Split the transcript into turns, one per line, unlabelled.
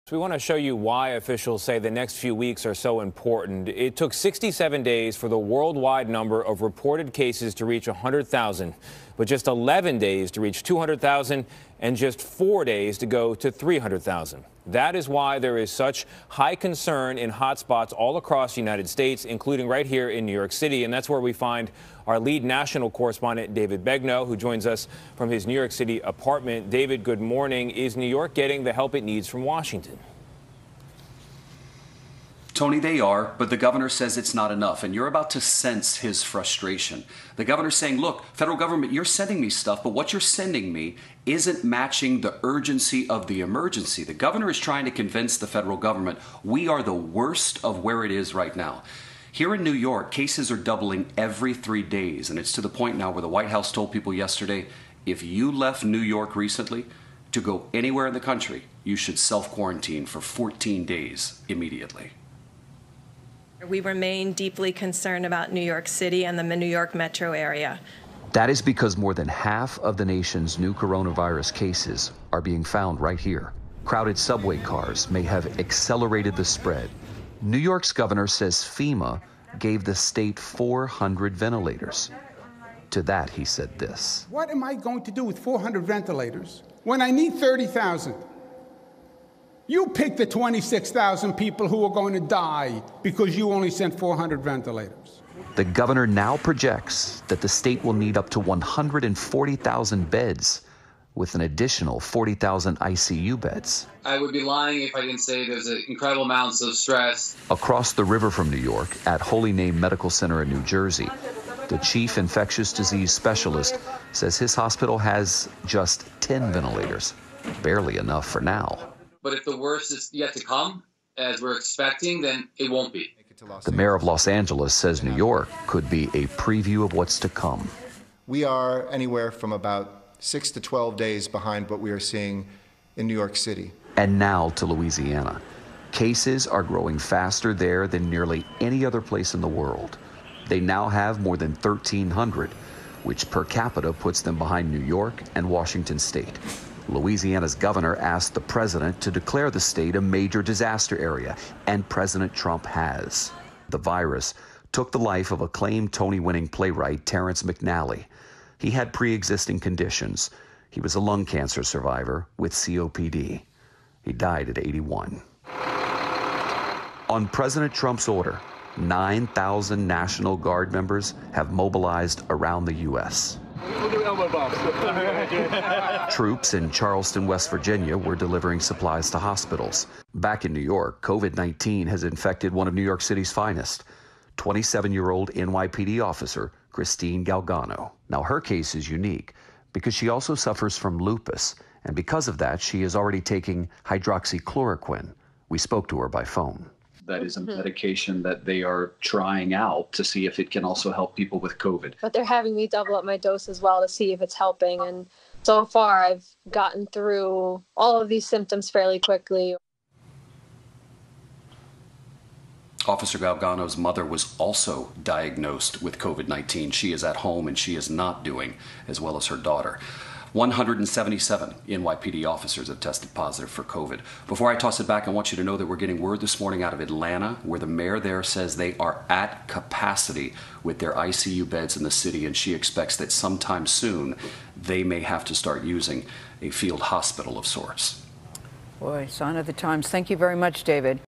So we want to show you why officials say the next few weeks are so important. It took 67 days for the worldwide number of reported cases to reach 100,000, but just 11 days to reach 200,000 and just 4 days to go to 300,000. That is why there is such high concern in hotspots all across the United States, including right here in New York City. And that's where we find our lead national correspondent, David Begnaud, who joins us from his New York City apartment. David, good morning. Is New York getting the help it needs from Washington?
Tony, they are, but the governor says it's not enough, and you're about to sense his frustration. The governor's saying, look, federal government, you're sending me stuff, but what you're sending me isn't matching the urgency of the emergency. The governor is trying to convince the federal government we are the worst of where it is right now. Here in New York, cases are doubling every 3 days, and it's to the point now where the White House told people yesterday, if you left New York recently to go anywhere in the country, you should self-quarantine for 14 days immediately.
We remain deeply concerned about New York City and the New York metro area.
That is because more than half of the nation's new coronavirus cases are being found right here. Crowded subway cars may have accelerated the spread. New York's governor says FEMA gave the state 400 ventilators. To that, he said this.
What am I going to do with 400 ventilators when I need 30,000? You pick the 26,000 people who are going to die because you only sent 400 ventilators.
The governor now projects that the state will need up to 140,000 beds with an additional 40,000 ICU beds.
I would be lying if I didn't say there's incredible amounts of stress.
Across the river from New York, at Holy Name Medical Center in New Jersey, the chief infectious disease specialist says his hospital has just 10 ventilators, barely enough for now.
But if the worst is yet to come, as we're expecting, then it won't be.
The mayor of Los Angeles says New York could be a preview of what's to come.
We are anywhere from about 6 to 12 days behind what we are seeing in New York City.
And now to Louisiana. Cases are growing faster there than nearly any other place in the world. They now have more than 1,300, which per capita puts them behind New York and Washington State. Louisiana's governor asked the president to declare the state a major disaster area, and President Trump has. The virus took the life of acclaimed Tony-winning playwright Terrence McNally. He had pre-existing conditions. He was a lung cancer survivor with COPD. He died at 81. On President Trump's order, 9,000 National Guard members have mobilized around the U.S. Troops in Charleston, West Virginia were delivering supplies to hospitals. Back in New York, COVID-19 has infected one of New York City's finest, 27-year-old NYPD officer Christine Galgano. Now, her case is unique because she also suffers from lupus, and because of that, she is already taking hydroxychloroquine. We spoke to her by phone.
That is a medication that they are trying out to see if it can also help people with COVID.
But they're having me double up my dose as well to see if it's helping. And so far, I've gotten through all of these symptoms fairly quickly.
Officer Galgano's mother was also diagnosed with COVID-19. She is at home and she is not doing as well as her daughter. 177 NYPD officers have tested positive for COVID. Before I toss it back, I want you to know that we're getting word this morning out of Atlanta, where the mayor there says they are at capacity with their ICU beds in the city, and she expects that sometime soon they may have to start using a field hospital of sorts.
Boy, sign of the times. Thank you very much, David.